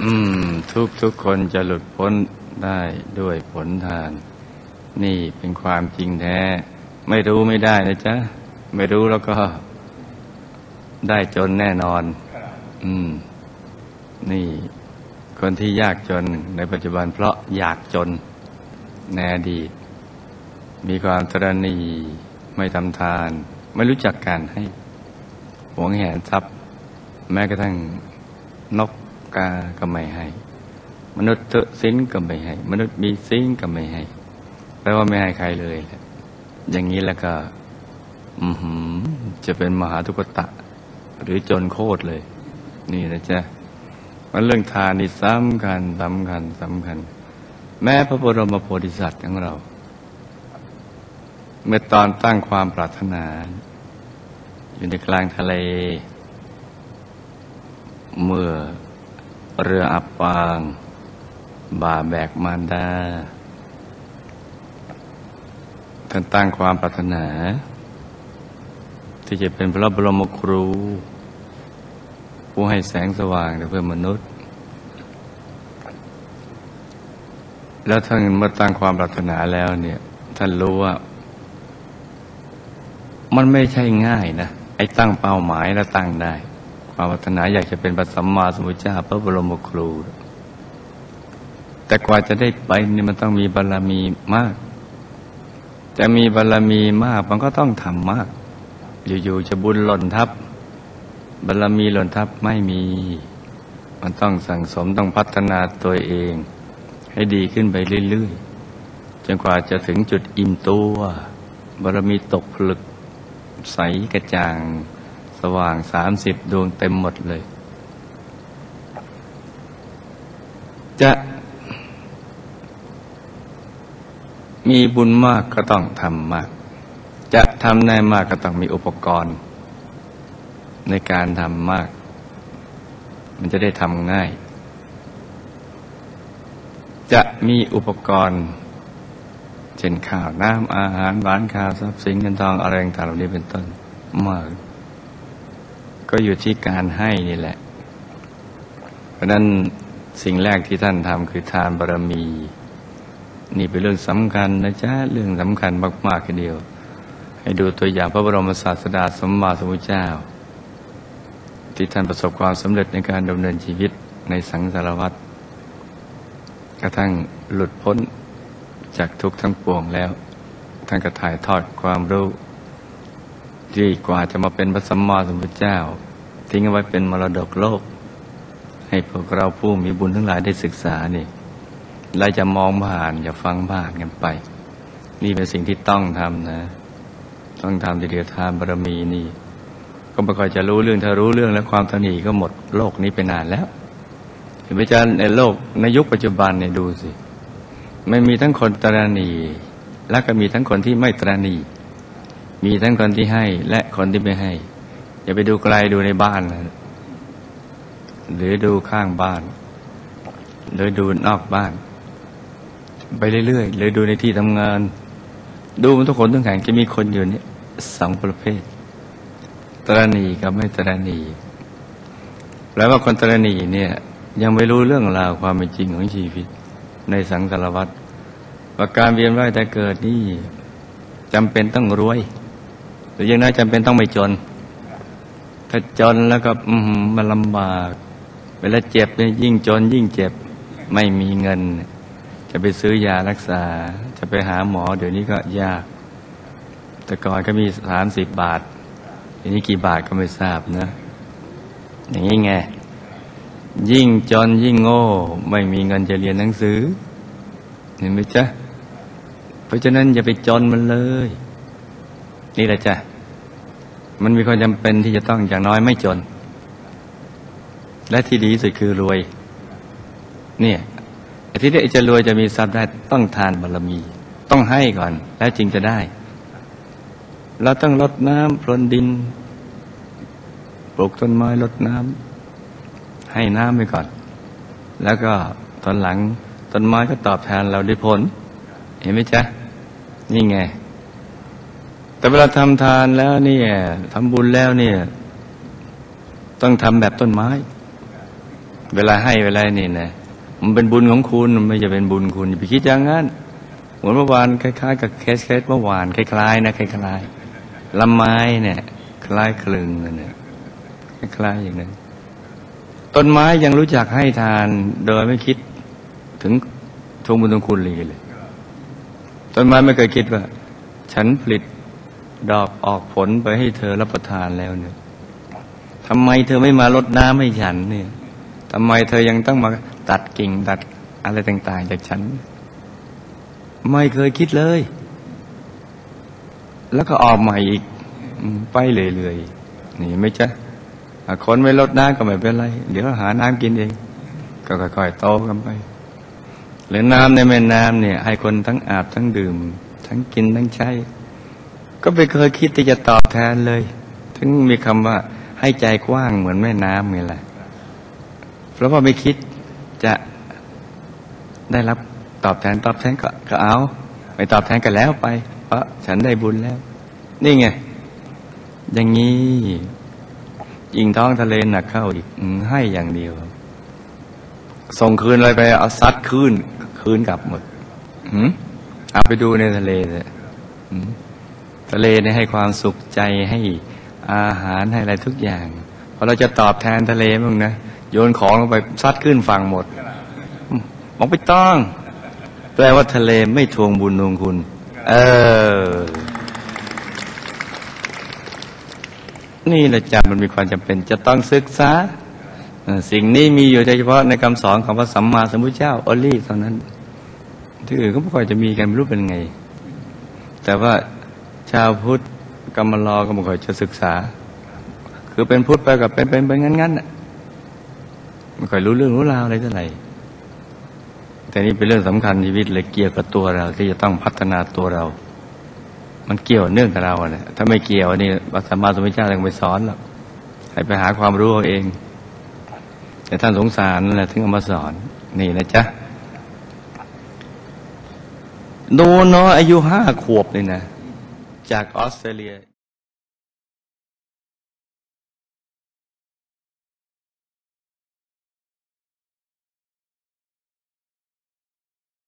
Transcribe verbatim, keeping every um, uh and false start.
อืมทุกทุกคนจะหลุดพ้นได้ด้วยผลทานนี่เป็นความจริงแท้ไม่รู้ไม่ได้นะจ๊ะไม่รู้แล้วก็ได้จนแน่นอนอืมนี่คนที่ยากจนในปัจจุบันเพราะอยากจนในอดีตมีความตระหนี่ไม่ทำทานไม่รู้จักการให้หวงแหนทรัพย์แม้กระทั่งนกกาก็ไม่ให้มนุษย์เถอะสินก็ไม่ให้มนุษย์มีสินก็ไม่ให้แปลว่าไม่ให้ใครเลยอย่างนี้แล้วก็อือหือจะเป็นมหาทุกขตะหรือจนโคตรเลยนี่นะจ๊ะมันเรื่องทานนี่สำคัญสำคัญสำคัญแม้พระบรมโพธิสัตว์ของเราเมื่อตอนตั้งความปรารถนาอยู่ในกลางทะเลเมื่อเรืออับปางบ่าแบกมารดาท่านตั้งความปรารถนาที่จะเป็นพระบรมครูผู้ให้แสงสว่างแด่เพื่อนมนุษย์แล้วท่านเมื่อตั้งความปรารถนาแล้วเนี่ยท่านรู้ว่ามันไม่ใช่ง่ายนะไอ้ตั้งเป้าหมายแล้วตั้งได้ความปรารถนาอยากจะเป็นพระสัมมาสัมพุทธเจ้าพระบรมครูแต่กว่าจะได้ไปนี่มันต้องมีบารมีมากจะมีบารมีมากมันก็ต้องทำมากอยู่ๆจะบุญหล่นทับบารมีหล่นทับไม่มีมันต้องสั่งสมต้องพัฒนาตัวเองให้ดีขึ้นไปเรื่อยๆจนกว่าจะถึงจุดอิ่มตัวบารมีตกผลึกใสกระจ่างสว่างสามสิบดวงเต็มหมดเลยจะมีบุญมากก็ต้องทำมากจะทำได้มากก็ต้องมีอุปกรณ์ในการทำมากมันจะได้ทำง่ายจะมีอุปกรณ์เช่นข้าวน้ำอาหารหวานข้าวทรัพย์สินเงินทองอะไรต่างๆเหล่านี้เป็นต้นมากก็อยู่ที่การให้นี่แหละเพราะนั้นสิ่งแรกที่ท่านทำคือทานบารมีนี่เป็นเรื่องสำคัญนะจ๊ะเรื่องสำคัญมากๆทีเดียวให้ดูตัวอย่างพระบรมศาสดาสัมมาสัมพุทธเจ้าที่ท่านประสบความสำเร็จในการดำเนินชีวิตในสังสารวัฏกระทั่งหลุดพ้นจากทุกข์ทั้งปวงแล้วท่านก็ถ่ายทอดความรู้ที่กว่าจะมาเป็นพระสัมมาสัมพุทธเจ้าทิ้งเอาไว้เป็นมรดกโลกให้พวกเราผู้มีบุญทั้งหลายได้ศึกษานี่เราจะมองผ่านอย่าฟังผ่านกันไปนี่เป็นสิ่งที่ต้องทำนะต้องทำทีเดียวทานบารมีนี่ก็ไม่ค่อยจะรู้เรื่องถ้ารู้เรื่องแล้วความตนีก็หมดโลกนี้ไปนานแล้วเห็นไหมจ๊ะในโลกในยุคปัจจุบันเนี่ยดูสิไม่มีทั้งคนตระหนี่และก็มีทั้งคนที่ไม่ตระหนี่มีทั้งคนที่ให้และคนที่ไม่ให้อย่าไปดูไกลดูในบ้านนะหรือดูข้างบ้านหรือดูนอกบ้านไปเรื่อยๆหรือดูในที่ทำงานดูมันทุกคนทุกแห่งจะมีคนอยู่นี่สองประเภทตระหนี่กับไม่ตระหนี่แปลว่าคนตระหนี่เนี่ยยังไม่รู้เรื่องราวความเป็นจริงของชีวิตในสังสารวัฏว่าการเวียนว่ายแต่เกิดนี่จำเป็นต้องรวยหรือยังน้อยจำเป็นต้องไม่จนถ้าจนแล้วก็อืมมันลำบากเวลาเจ็บเนี่ยยิ่งจนยิ่งเจ็บไม่มีเงินจะไปซื้อยารักษาจะไปหาหมอเดี๋ยวนี้ก็ยากแต่ก่อนก็มีสามสิบบาททีนี้กี่บาทก็ไม่ทราบนะอย่างนี้ไงยิ่งจนยิ่งโง่ไม่มีเงินจะเรียนหนังสือเห็นไหมจ๊ะเพราะฉะนั้นอย่าไปจนมันเลยนี่แหละจ๊ะมันมีความจำเป็นที่จะต้องอย่างน้อยไม่จนและที่ดีที่สุดคือรวยเนี่ยที่ได้จะรวยจะมีทรัพย์ได้ต้องทานบารมีต้องให้ก่อนแล้วจึงจะได้เราต้องรดน้ำพรวนดินปลูกต้นไม้รดน้ำให้น้ำไปก่อนแล้วก็ตอนหลังต้นไม้ก็ตอบแทนเราด้วยผลเห็นไหมจ๊ะนี่ไงแต่เวลาทำทานแล้วเนี่ยทำบุญแล้วเนี่ยต้องทำแบบต้นไม้เวลาให้เวลานี่นะมันเป็นบุญของคุณไม่ใช่เป็นบุญคุณอย่าไปคิดอย่างนั้นเหมือนเมื่อวานคล้ายๆกับเคสเคสเมื่อวานคล้ายๆนะคล้ายๆลำไม้เนี่ยคล้ายคลึงเนี่ยคล้ายๆอย่างนั้นต้นไม้ยังรู้จักให้ทานโดยไม่คิดถึงทวงบุญทวงคุณเลยต้นไม้ไม่เคยคิดว่าฉันผลิตดอกออกผลไปให้เธอรับประทานแล้วเนี่ยทำไมเธอไม่มารดน้ำให้ฉันเนี่ยทำไมเธอยังต้องมาตัดกิ่งตัดอะไรต่างๆจากฉันไม่เคยคิดเลยแล้วก็ออกใหม่อีกไปเรื่อยๆนี่ไม่ใช่คนไม่ลดน้ำก็ไม่เป็นไรเดี๋ยวหาน้ำกินเองก็ค่อยๆโตกันไปหรือน้ำในแม่น้ำเนี่ยให้คนทั้งอาบทั้งดื่มทั้งกินทั้งใช้ก็ไม่เคยคิดที่จะตอบแทนเลยถึงมีคำว่าให้ใจกว้างเหมือนแม่น้ำไงล่ะเพราะว่าไม่คิดจะได้รับตอบแทนตอบแทนก็ก็เอาไม่ตอบแทนกันแล้วไปเพราะฉันได้บุญแล้วนี่ไงอย่างนี้ยิงท้องทะเลหนักเข้าอีกให้อย่างเดียวส่งคืนอะไรไปเอาซัดคืนคืนกลับหมดหืมเอาไปดูในทะเลเลยทะเลเนี่ยให้ความสุขใจให้อาหารให้อะไรทุกอย่างพอเราจะตอบแทนทะเลมั้งนะโยนของลงไปซัดขึ้นฝั่งหมดมองไปต้องแปลว่าทะเลไม่ทวงบุญทวงคุณเออนี่แหละจ้ะมันมีความจำเป็นจะต้องศึกษาสิ่งนี้มีอยู่เฉพาะในคำสอนของพระสัมมาสัมพุทธเจ้าโอลี่เท่านั้นที่อื่นก็ไม่ค่อยจะมีกันไม่รู้เป็นไงแต่ว่าชาวพุทธกรรมลอก็ไม่ค่อยจะศึกษาคือเป็นพุทธไปกับเป็นเป็นเป็นงั้นๆน่ะไม่ค่อยรู้เรื่องรู้ราวอะไรเท่าไหร่แต่นี่เป็นเรื่องสำคัญชีวิตเลยเกี่ยวกับตัวเราที่จะต้องพัฒนาตัวเรามันเกี่ยวเนื่องกับเราเนี่ยถ้าไม่เกี่ยวนี่พระสัมมาสัมพุทธเจ้าต้องไปสอนหรอกให้ไปหาความรู้เอาเองแต่ท่านสงสารนั่นแหละถึงเอามาสอนนี่นะจ๊ะโนน้อยอายุห้าขวบเลยนะจากออสเตรเลีย